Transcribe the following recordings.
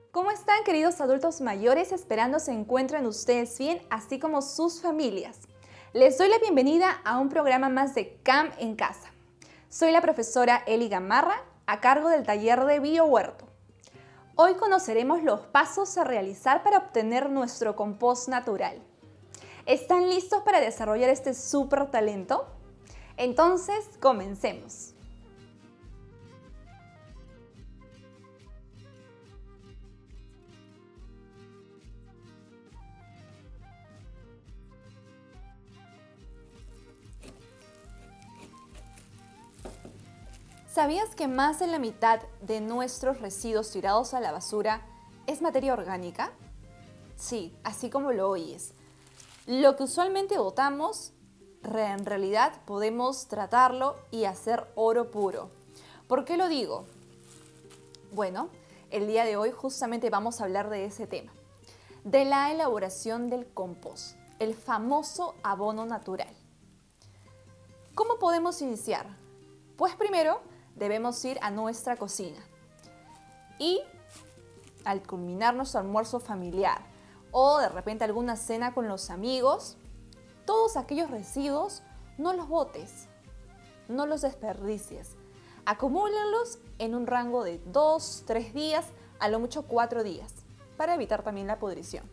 ¿Cómo están, queridos adultos mayores? Esperando se encuentren ustedes bien, así como sus familias. Les doy la bienvenida a un programa más de CAM en Casa. Soy la profesora Eli Gamarra, a cargo del taller de Biohuerto. Hoy conoceremos los pasos a realizar para obtener nuestro compost natural. ¿Están listos para desarrollar este súper talento? Entonces, comencemos. ¿Sabías que más de la mitad de nuestros residuos tirados a la basura es materia orgánica? Sí, así como lo oyes. Lo que usualmente botamos, en realidad podemos tratarlo y hacer oro puro. ¿Por qué lo digo? Bueno, el día de hoy justamente vamos a hablar de ese tema, de la elaboración del compost, el famoso abono natural. ¿Cómo podemos iniciar? Pues primero debemos ir a nuestra cocina y al culminar nuestro almuerzo familiar o de repente alguna cena con los amigos, todos aquellos residuos no los botes, no los desperdicies. Acumúlalos en un rango de 2, 3 días, a lo mucho 4 días, para evitar también la pudrición.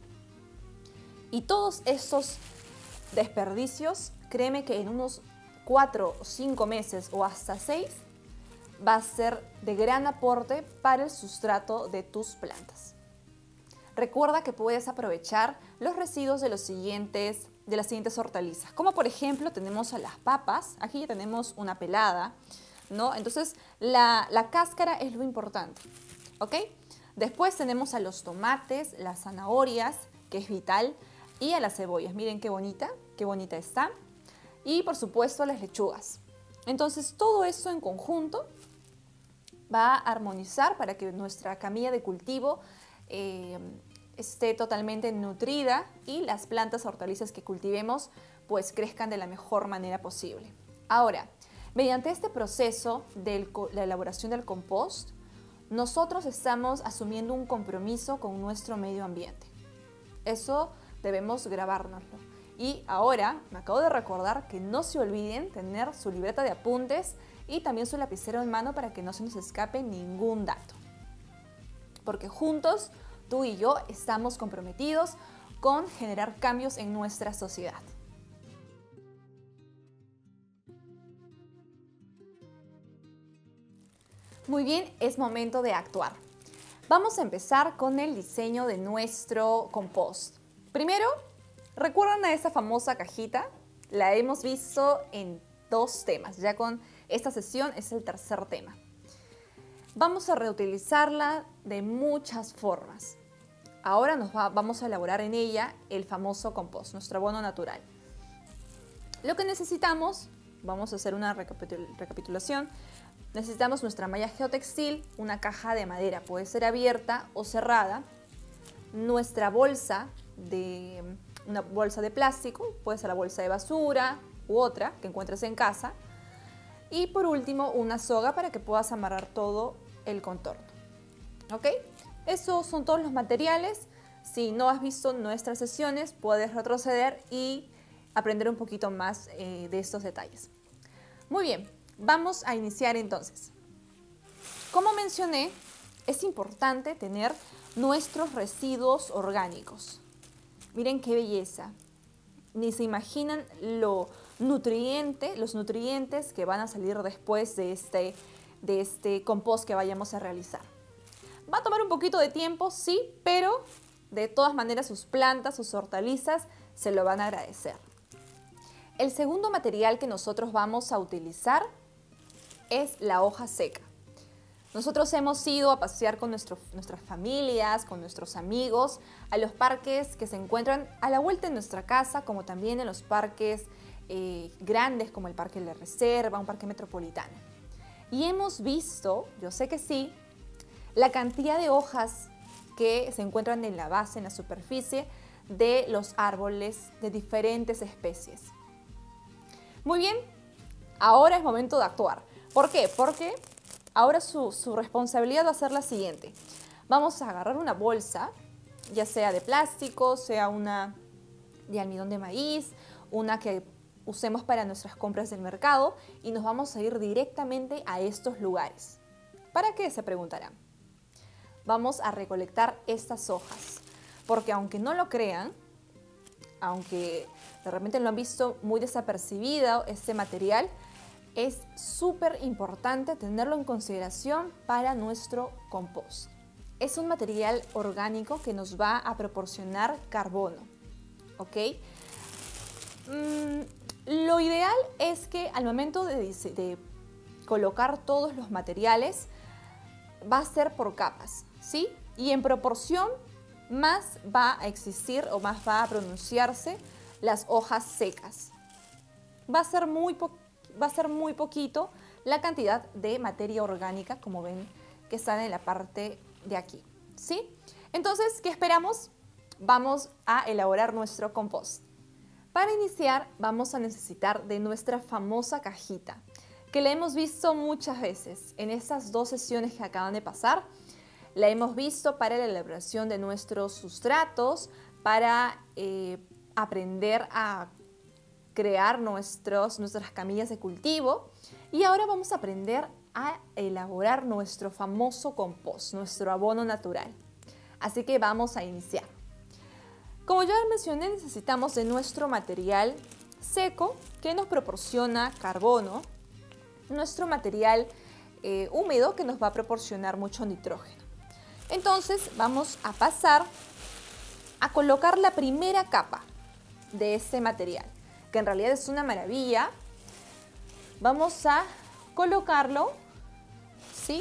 Y todos estos desperdicios, créeme que en unos 4 o 5 meses o hasta 6, va a ser de gran aporte para el sustrato de tus plantas. Recuerda que puedes aprovechar los residuos de las siguientes hortalizas, como por ejemplo tenemos a las papas, aquí ya tenemos una pelada, ¿no? Entonces la cáscara es lo importante, ¿ok? Después tenemos a los tomates, las zanahorias, que es vital, y a las cebollas. Miren qué bonita está. Y por supuesto las lechugas. Entonces todo eso en conjunto va a armonizar para que nuestra camilla de cultivo esté totalmente nutrida y las plantas hortalizas que cultivemos pues crezcan de la mejor manera posible. Ahora, mediante este proceso de la elaboración del compost, nosotros estamos asumiendo un compromiso con nuestro medio ambiente. Eso debemos grabárnoslo. Y ahora me acabo de recordar que no se olviden tener su libreta de apuntes y también su lapicero en mano para que no se nos escape ningún dato. Porque juntos, tú y yo, estamos comprometidos con generar cambios en nuestra sociedad. Muy bien, es momento de actuar. Vamos a empezar con el diseño de nuestro compost. Primero, ¿recuerdan a esa famosa cajita? La hemos visto en 2 temas, ya con esta sesión es el tercer tema. Vamos a reutilizarla de muchas formas. Ahora vamos a elaborar en ella el famoso compost, nuestro abono natural. Lo que necesitamos, vamos a hacer una recapitulación, necesitamos nuestra malla geotextil, una caja de madera, puede ser abierta o cerrada, nuestra bolsa una bolsa de plástico, puede ser la bolsa de basura u otra que encuentres en casa. Y por último, una soga para que puedas amarrar todo el contorno. ¿Ok? Esos son todos los materiales. Si no has visto nuestras sesiones, puedes retroceder y aprender un poquito más de estos detalles. Muy bien, vamos a iniciar entonces. Como mencioné, es importante tener nuestros residuos orgánicos. Miren qué belleza. Ni se imaginan los nutrientes que van a salir después de este compost que vayamos a realizar. Va a tomar un poquito de tiempo, sí, pero de todas maneras sus plantas, sus hortalizas se lo van a agradecer. El segundo material que nosotros vamos a utilizar es la hoja seca. Nosotros hemos ido a pasear con nuestras familias, con nuestros amigos, a los parques que se encuentran a la vuelta de nuestra casa, como también en los parques grandes como el Parque de la Reserva, un parque metropolitano. Y hemos visto, yo sé que sí, la cantidad de hojas que se encuentran en la base, en la superficie de los árboles de diferentes especies. Muy bien, ahora es momento de actuar. ¿Por qué? Porque ahora su responsabilidad va a ser la siguiente. Vamos a agarrar una bolsa, ya sea de plástico, sea una de almidón de maíz, una que usemos para nuestras compras del mercado, y nos vamos a ir directamente a estos lugares. ¿Para qué? Se preguntarán. Vamos a recolectar estas hojas, porque aunque no lo crean, aunque de repente lo han visto muy desapercibido este material, es súper importante tenerlo en consideración para nuestro compost. Es un material orgánico que nos va a proporcionar carbono, ¿ok? Lo ideal es que al momento de colocar todos los materiales va a ser por capas, ¿sí? Y en proporción más va a existir o más va a pronunciarse las hojas secas. Va a ser muy poquito la cantidad de materia orgánica, como ven, que está en la parte de aquí, ¿sí? Entonces, ¿qué esperamos? Vamos a elaborar nuestro compost. Para iniciar, vamos a necesitar de nuestra famosa cajita, que la hemos visto muchas veces en estas 2 sesiones que acaban de pasar. La hemos visto para la elaboración de nuestros sustratos, para aprender a crear nuestras camillas de cultivo, y ahora vamos a aprender a elaborar nuestro famoso compost, nuestro abono natural. Así que vamos a iniciar. Como ya mencioné, necesitamos de nuestro material seco que nos proporciona carbono, nuestro material húmedo que nos va a proporcionar mucho nitrógeno. Entonces vamos a pasar a colocar la primera capa de este material, que en realidad es una maravilla. Vamos a colocarlo, ¿sí?,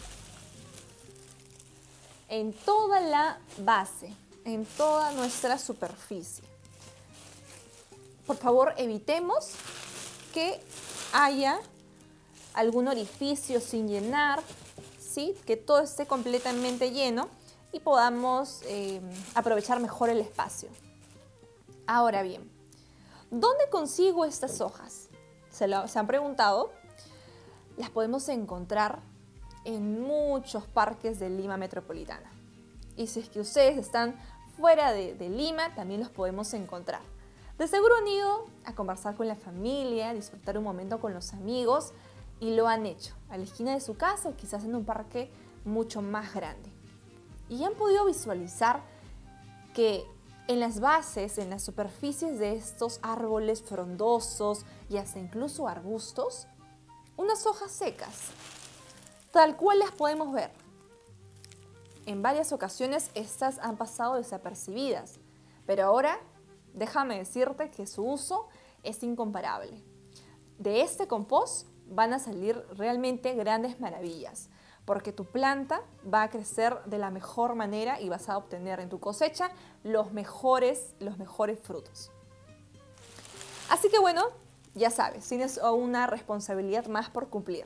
en toda la base, en toda nuestra superficie. Por favor, evitemos que haya algún orificio sin llenar, ¿sí?, que todo esté completamente lleno y podamos aprovechar mejor el espacio. Ahora bien, ¿dónde consigo estas hojas? ¿Se han preguntado? Las podemos encontrar en muchos parques de Lima metropolitana. Y si es que ustedes están fuera de Lima, también los podemos encontrar. De seguro han ido a conversar con la familia, a disfrutar un momento con los amigos, y lo han hecho a la esquina de su casa o quizás en un parque mucho más grande. Y han podido visualizar que en las bases, en las superficies de estos árboles frondosos y hasta incluso arbustos, unas hojas secas, tal cual las podemos ver. En varias ocasiones estas han pasado desapercibidas, pero ahora déjame decirte que su uso es incomparable. De este compost van a salir realmente grandes maravillas, porque tu planta va a crecer de la mejor manera y vas a obtener en tu cosecha los mejores frutos. Así que bueno, ya sabes, tienes una responsabilidad más por cumplir.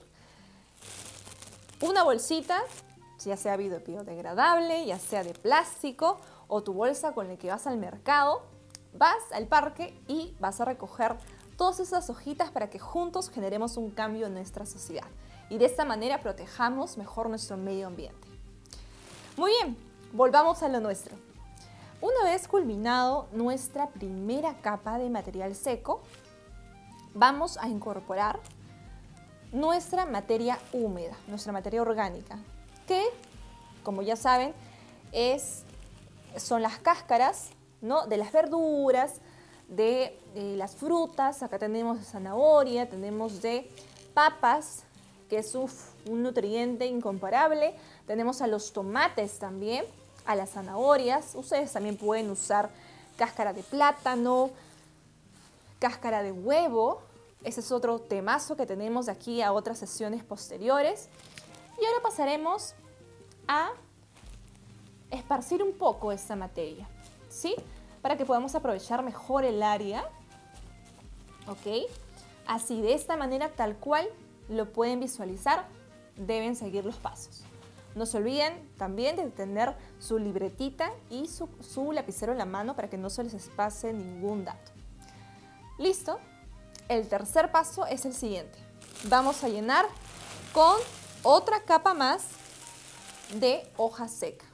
Una bolsita, ya sea biodegradable, ya sea de plástico, o tu bolsa con la que vas al mercado, vas al parque y vas a recoger todas esas hojitas para que juntos generemos un cambio en nuestra sociedad y de esta manera protejamos mejor nuestro medio ambiente. Muy bien, volvamos a lo nuestro. Una vez culminado nuestra primera capa de material seco, vamos a incorporar nuestra materia húmeda, nuestra materia orgánica, que, como ya saben, son las cáscaras, ¿no?, de las verduras, de las frutas. Acá tenemos de zanahoria, tenemos de papas, que es un nutriente incomparable. Tenemos a los tomates también, a las zanahorias. Ustedes también pueden usar cáscara de plátano, cáscara de huevo. Ese es otro temazo que tenemos de aquí a otras sesiones posteriores. Y ahora pasaremos a esparcir un poco esta materia, ¿sí?, para que podamos aprovechar mejor el área, ¿ok? Así, de esta manera, tal cual lo pueden visualizar, deben seguir los pasos. No se olviden también de tener su libretita y su lapicero en la mano para que no se les pase ningún dato. ¿Listo? El tercer paso es el siguiente. Vamos a llenar con otra capa más de hoja seca.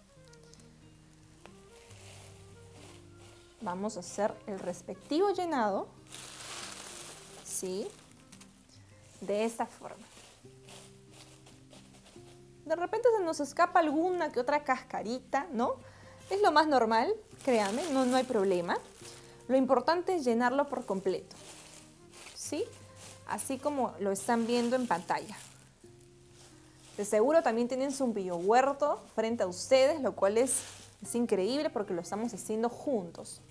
Vamos a hacer el respectivo llenado, ¿sí? De esta forma. De repente se nos escapa alguna que otra cascarita, ¿no? Es lo más normal, créanme, no hay problema. Lo importante es llenarlo por completo, ¿sí? Así como lo están viendo en pantalla. De seguro también tienen su biohuerto frente a ustedes, lo cual es increíble porque lo estamos haciendo juntos.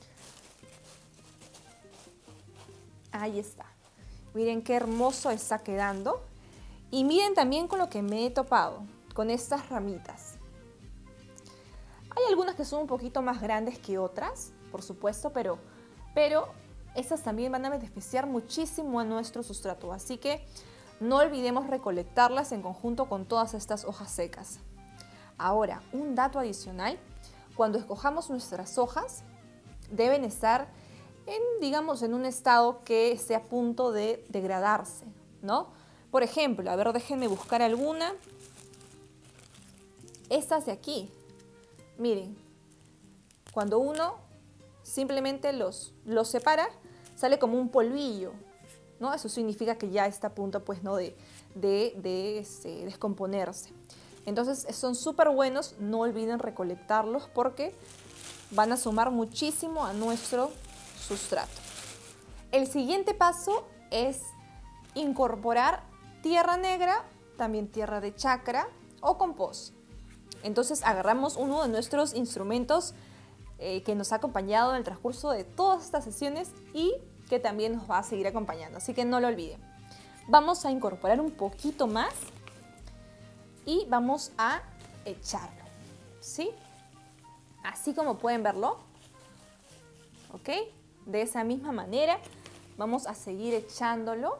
Ahí está. Miren qué hermoso está quedando. Y miren también con lo que me he topado, con estas ramitas. Hay algunas que son un poquito más grandes que otras, por supuesto, pero estas también van a beneficiar muchísimo a nuestro sustrato. Así que no olvidemos recolectarlas en conjunto con todas estas hojas secas. Ahora, un dato adicional, cuando escojamos nuestras hojas, deben estar digamos, en un estado que esté a punto de degradarse, ¿no? Por ejemplo, a ver, déjenme buscar alguna. Estas de aquí, miren, cuando uno simplemente los separa, sale como un polvillo, ¿no? Eso significa que ya está a punto, pues, ¿no? de descomponerse. Entonces, son súper buenos, no olviden recolectarlos porque van a sumar muchísimo a nuestro sustrato. El siguiente paso es incorporar tierra negra, también tierra de chacra o compost. Entonces agarramos uno de nuestros instrumentos que nos ha acompañado en el transcurso de todas estas sesiones y que también nos va a seguir acompañando, así que no lo olviden. Vamos a incorporar un poquito más y vamos a echarlo, ¿sí? Así como pueden verlo, ¿ok? De esa misma manera vamos a seguir echándolo.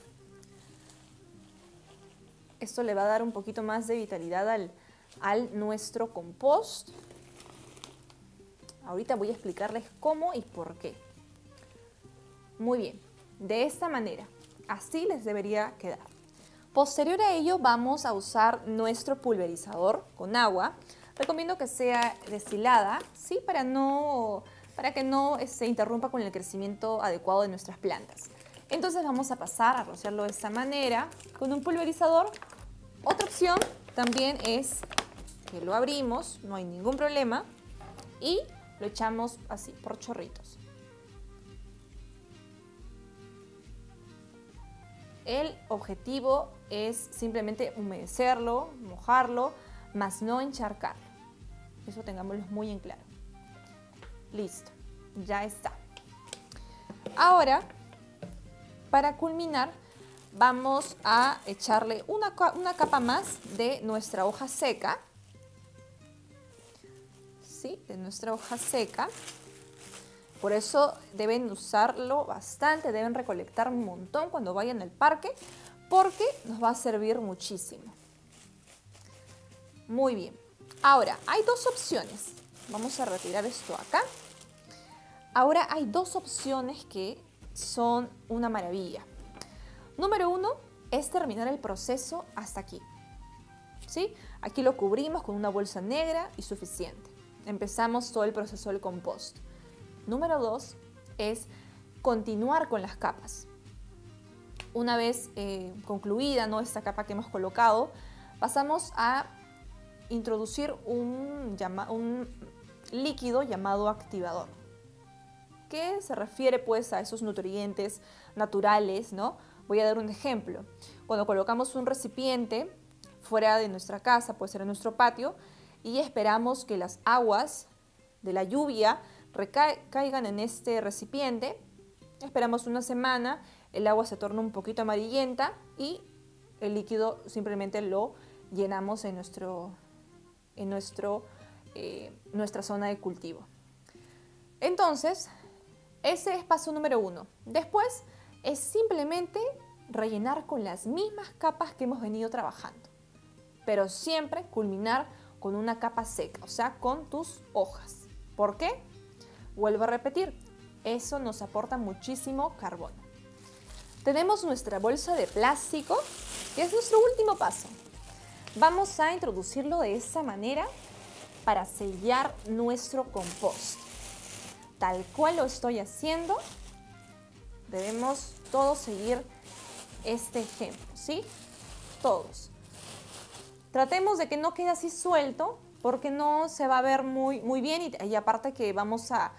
Esto le va a dar un poquito más de vitalidad al nuestro compost. Ahorita voy a explicarles cómo y por qué. Muy bien, de esta manera, así les debería quedar. Posterior a ello vamos a usar nuestro pulverizador con agua. Recomiendo que sea destilada, ¿sí? Para que no se interrumpa con el crecimiento adecuado de nuestras plantas. Entonces vamos a pasar a rociarlo de esta manera con un pulverizador. Otra opción también es que lo abrimos, no hay ningún problema, y lo echamos así, por chorritos. El objetivo es simplemente humedecerlo, mojarlo, más no encharcarlo. Eso tengámoslo muy en claro. Listo, ya está. Ahora, para culminar, vamos a echarle una capa más de nuestra hoja seca. ¿Sí? De nuestra hoja seca. Por eso deben usarlo bastante, deben recolectar un montón cuando vayan al parque, porque nos va a servir muchísimo. Muy bien. Ahora, hay dos opciones. Vamos a retirar esto acá. Ahora hay dos opciones que son una maravilla. Número uno es terminar el proceso hasta aquí. ¿Sí? Aquí lo cubrimos con una bolsa negra y suficiente. Empezamos todo el proceso del compost. Número dos es continuar con las capas. Una vez concluida, ¿no?, esta capa que hemos colocado, pasamos a introducir un líquido llamado activador, que se refiere pues a esos nutrientes naturales, ¿no? Voy a dar un ejemplo. Cuando colocamos un recipiente fuera de nuestra casa, puede ser en nuestro patio, y esperamos que las aguas de la lluvia caigan en este recipiente, esperamos una semana, el agua se torna un poquito amarillenta y el líquido simplemente lo llenamos en nuestra zona de cultivo. Entonces, ese es paso número uno. Después es simplemente rellenar con las mismas capas que hemos venido trabajando, pero siempre culminar con una capa seca, o sea, con tus hojas. ¿Por qué? Vuelvo a repetir, eso nos aporta muchísimo carbono. Tenemos nuestra bolsa de plástico, que es nuestro último paso. vamos a introducirlo de esa manera para sellar nuestro compost. Tal cual lo estoy haciendo, debemos todos seguir este ejemplo, ¿sí? Todos. Tratemos de que no quede así suelto, porque no se va a ver muy bien y aparte que vamos a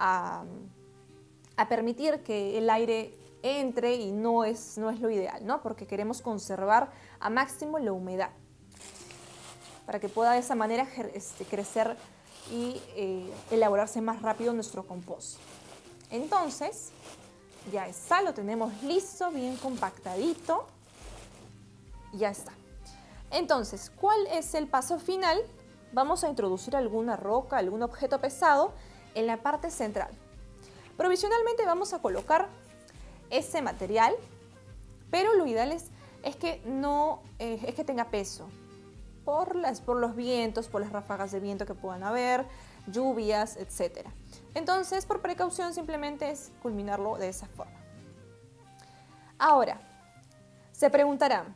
permitir que el aire entre y no es lo ideal, ¿no? Porque queremos conservar a máximo la humedad para que pueda de esa manera crecer y elaborarse más rápido nuestro compost. Entonces, ya está, lo tenemos listo, bien compactadito. Ya está. Entonces, ¿cuál es el paso final? Vamos a introducir alguna roca, algún objeto pesado en la parte central. Provisionalmente vamos a colocar ese material, pero lo ideal es que tenga peso por los vientos, por las ráfagas de viento que puedan haber, lluvias, etc. Entonces, por precaución, simplemente es culminarlo de esa forma. Ahora, se preguntarán,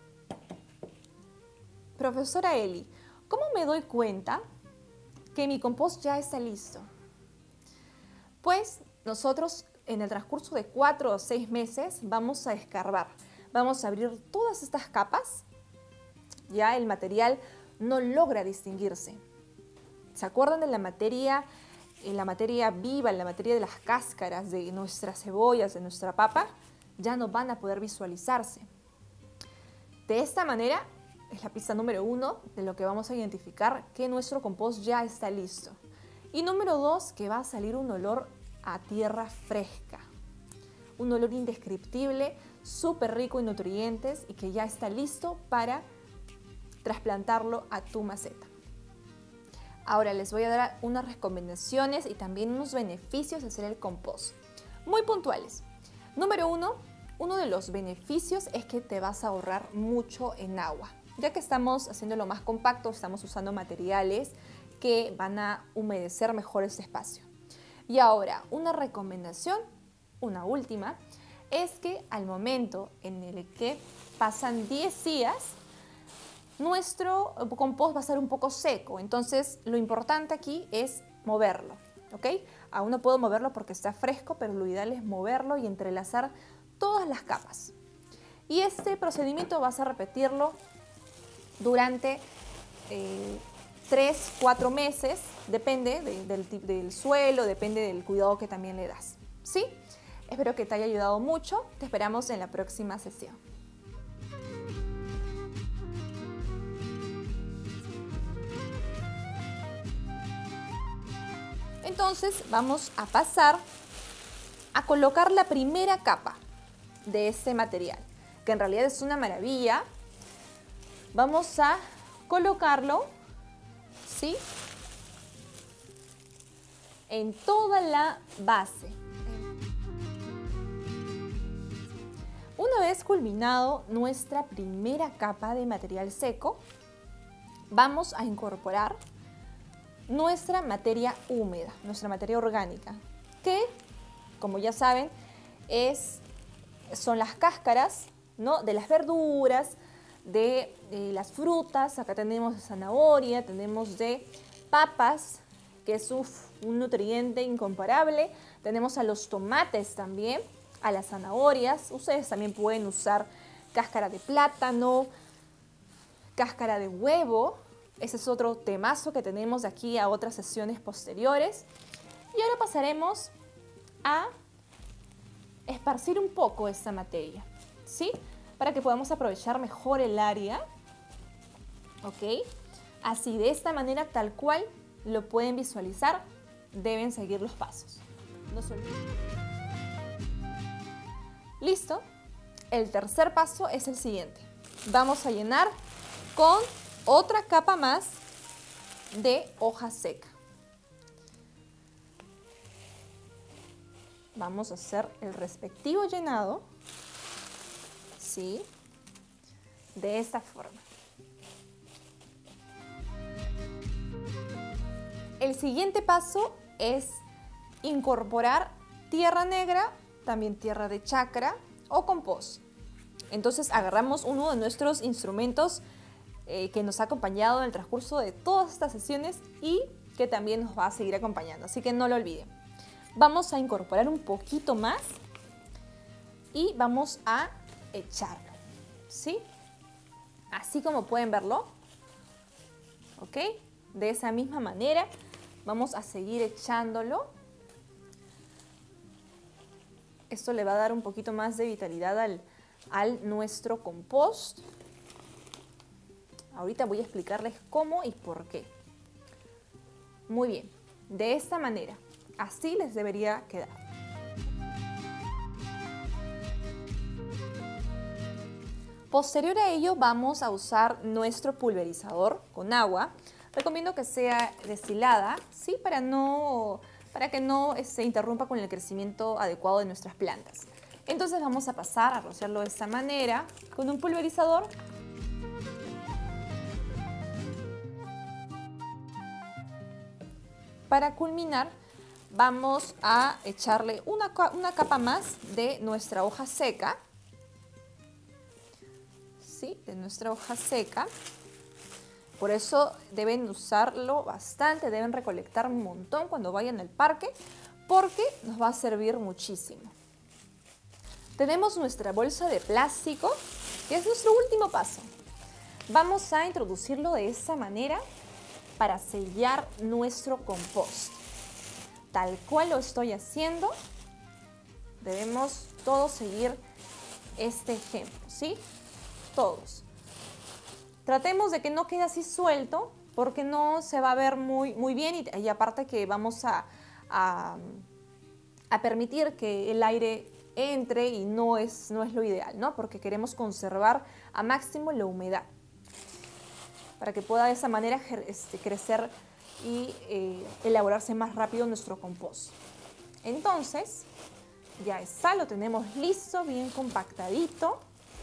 profesora Eli, ¿cómo me doy cuenta que mi compost ya está listo? Pues nosotros en el transcurso de 4 o 6 meses vamos a escarbar, vamos a abrir todas estas capas, ya el material no logra distinguirse. ¿Se acuerdan de la materia viva, la materia de las cáscaras de nuestras cebollas, de nuestra papa? Ya no van a poder visualizarse. De esta manera es la pista número 1 de lo que vamos a identificar que nuestro compost ya está listo. Y número 2, que va a salir un olor a tierra fresca. Un olor indescriptible, súper rico en nutrientes y que ya está listo para trasplantarlo a tu maceta. Ahora les voy a dar unas recomendaciones y también unos beneficios de hacer el compost. Muy puntuales. Número 1, uno de los beneficios es que te vas a ahorrar mucho en agua. Ya que estamos haciéndolo más compacto, estamos usando materiales que van a humedecer mejor este espacio. Y ahora, una recomendación, una última, es que al momento en el que pasan 10 días, nuestro compost va a estar un poco seco. Entonces, lo importante aquí es moverlo, ¿ok? Aún no puedo moverlo porque está fresco, pero lo ideal es moverlo y entrelazar todas las capas. Y este procedimiento vas a repetirlo durante 3-4 meses, depende del suelo, depende del cuidado que también le das, ¿sí? Espero que te haya ayudado mucho, te esperamos en la próxima sesión. Entonces vamos a pasar a colocar la primera capa de este material, que en realidad es una maravilla. Vamos a colocarlo, ¿sí?, en toda la base. Una vez culminado nuestra primera capa de material seco, vamos a incorporar nuestra materia húmeda, nuestra materia orgánica, que, como ya saben, son las cáscaras, ¿no?, de las verduras, de las frutas. Acá tenemos de zanahoria, tenemos de papas, que es un nutriente incomparable. Tenemos a los tomates también, a las zanahorias. Ustedes también pueden usar cáscara de plátano, cáscara de huevo. Ese es otro temazo que tenemos de aquí a otras sesiones posteriores. Y ahora pasaremos a esparcir un poco esta materia, ¿sí?, para que podamos aprovechar mejor el área, ¿ok? Así, de esta manera, tal cual lo pueden visualizar, deben seguir los pasos. No se olviden. Listo. El tercer paso es el siguiente. Vamos a llenar con otra capa más de hoja seca. Vamos a hacer el respectivo llenado, ¿sí?, de esta forma. El siguiente paso es incorporar tierra negra, también tierra de chacra o compost. Entonces agarramos uno de nuestros instrumentos que nos ha acompañado en el transcurso de todas estas sesiones y que también nos va a seguir acompañando, así que no lo olviden. Vamos a incorporar un poquito más y vamos a echarlo, ¿sí? Así como pueden verlo, ¿ok? De esa misma manera vamos a seguir echándolo. Esto le va a dar un poquito más de vitalidad al nuestro compost. Ahorita voy a explicarles cómo y por qué. Muy bien, de esta manera, así les debería quedar. Posterior a ello vamos a usar nuestro pulverizador con agua. Recomiendo que sea destilada, ¿sí? Para que no se interrumpa con el crecimiento adecuado de nuestras plantas. Entonces vamos a pasar a rociarlo de esta manera con un pulverizador. Para culminar vamos a echarle una capa más de nuestra hoja seca. ¿Sí? De nuestra hoja seca. Por eso deben usarlo bastante, deben recolectar un montón cuando vayan al parque porque nos va a servir muchísimo. Tenemos nuestra bolsa de plástico, que es nuestro último paso. Vamos a introducirlo de esa manera para sellar nuestro compost. Tal cual lo estoy haciendo, debemos todos seguir este ejemplo, ¿sí? Todos. Tratemos de que no quede así suelto porque no se va a ver muy bien y aparte que vamos a permitir que el aire entre y no es lo ideal, ¿no? Porque queremos conservar a máximo la humedad para que pueda de esa manera crecer y elaborarse más rápido nuestro compost. Entonces, ya está, lo tenemos listo, bien compactadito.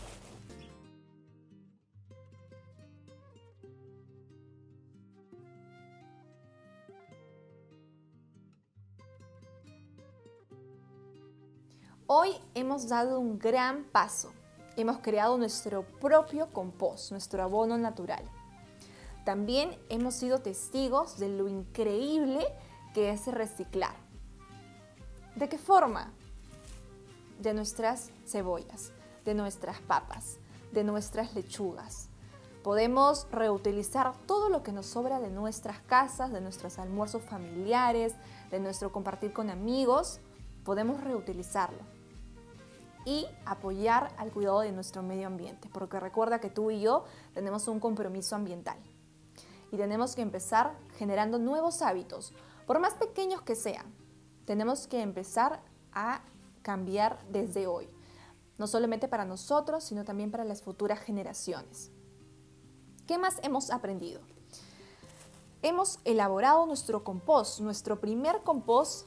Hoy hemos dado un gran paso. Hemos creado nuestro propio compost, nuestro abono natural. También hemos sido testigos de lo increíble que es reciclar. ¿De qué forma? De nuestras cebollas, de nuestras papas, de nuestras lechugas. Podemos reutilizar todo lo que nos sobra de nuestras casas, de nuestros almuerzos familiares, de nuestro compartir con amigos. Podemos reutilizarlo y apoyar al cuidado de nuestro medio ambiente, porque recuerda que tú y yo tenemos un compromiso ambiental y tenemos que empezar generando nuevos hábitos, por más pequeños que sean. Tenemos que empezar a cambiar desde hoy, no solamente para nosotros, sino también para las futuras generaciones. ¿Qué más hemos aprendido? Hemos elaborado nuestro compost, nuestro primer compost,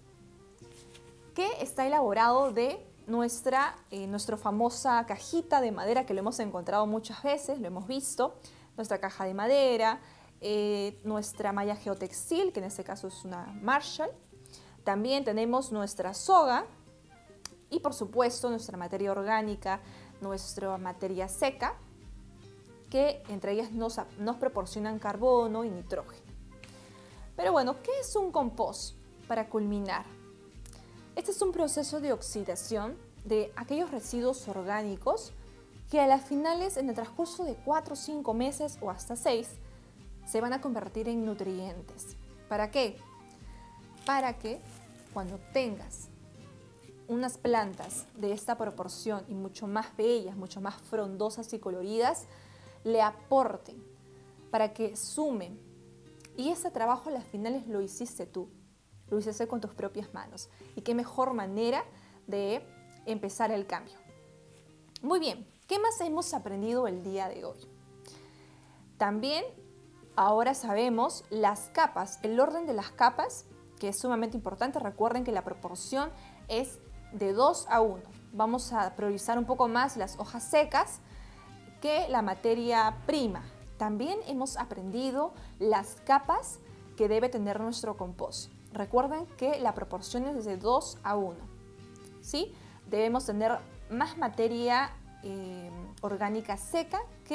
que está elaborado de nuestra famosa cajita de madera, que lo hemos encontrado muchas veces, lo hemos visto, nuestra caja de madera, nuestra malla geotextil, que en este caso es una Marshall. También tenemos nuestra soga y por supuesto nuestra materia orgánica, nuestra materia seca, que entre ellas nos proporcionan carbono y nitrógeno. Pero bueno, ¿qué es un compost? Para culminar, este es un proceso de oxidación de aquellos residuos orgánicos que a las finales, en el transcurso de 4 o 5 meses o hasta 6, se van a convertir en nutrientes. ¿Para qué? Para que cuando tengas unas plantas de esta proporción y mucho más bellas, mucho más frondosas y coloridas, le aporten para que sumen. Y ese trabajo a las finales lo hiciste tú. Lo hiciste con tus propias manos. Y qué mejor manera de empezar el cambio. Muy bien, ¿qué más hemos aprendido el día de hoy? También ahora sabemos las capas, el orden de las capas, que es sumamente importante. Recuerden que la proporción es de 2 a 1. Vamos a priorizar un poco más las hojas secas que la materia prima. También hemos aprendido las capas que debe tener nuestro compost. Recuerden que la proporción es de 2 a 1, ¿sí? Debemos tener más materia orgánica seca que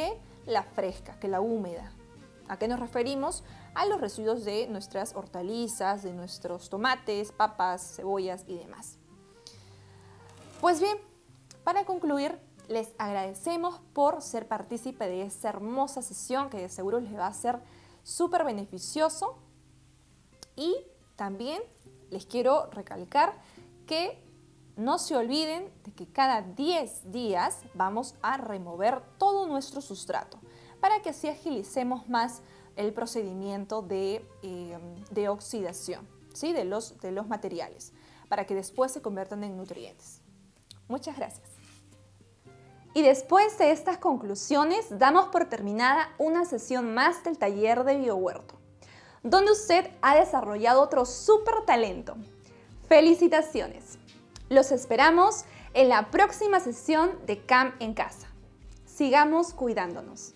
la fresca que la húmeda. ¿A qué nos referimos? A los residuos de nuestras hortalizas, de nuestros tomates, papas, cebollas y demás. Pues bien, para concluir, les agradecemos por ser partícipe de esta hermosa sesión que de seguro les va a ser súper beneficioso. Y también les quiero recalcar que no se olviden de que cada 10 días vamos a remover todo nuestro sustrato para que así agilicemos más el procedimiento de oxidación, ¿sí? de los materiales, para que después se conviertan en nutrientes. Muchas gracias. Y después de estas conclusiones, damos por terminada una sesión más del taller de BioHuerto, donde usted ha desarrollado otro súper talento. ¡Felicitaciones! Los esperamos en la próxima sesión de CAM en Casa. Sigamos cuidándonos.